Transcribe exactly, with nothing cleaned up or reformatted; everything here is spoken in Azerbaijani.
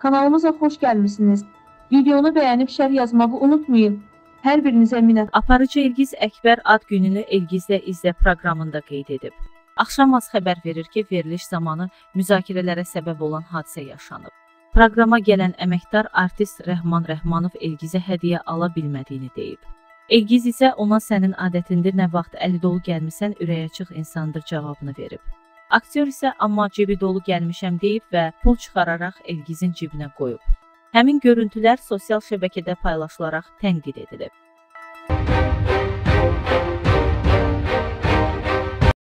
Kanalımıza xoş gəlmisiniz. Videonu bəyənib şərh yazmağı unutmayın. Hər birinizə minnət. Aparıcı Elgiz Əkbər ad gününü Elgizlə izlə proqramında qeyd edib. Axşamaz xəbər verir ki, veriliş zamanı müzakirələrə səbəb olan hadisə yaşanıb. Proqrama gələn əməkdar artist Rəhman Rəhmanov Elgizə hədiyyə ala bilmədiyini deyib. Elgiz isə ona sənin adətindir, nə vaxt əli dolu gəlmisən, ürəyə çıx insandır cavabını verib. Aktyor isə amma cebi dolu gəlmişəm deyib və pul çıxararaq Elgizin cibinə qoyub. Həmin görüntülər sosial şəbəkədə paylaşılaraq tənqid edilib.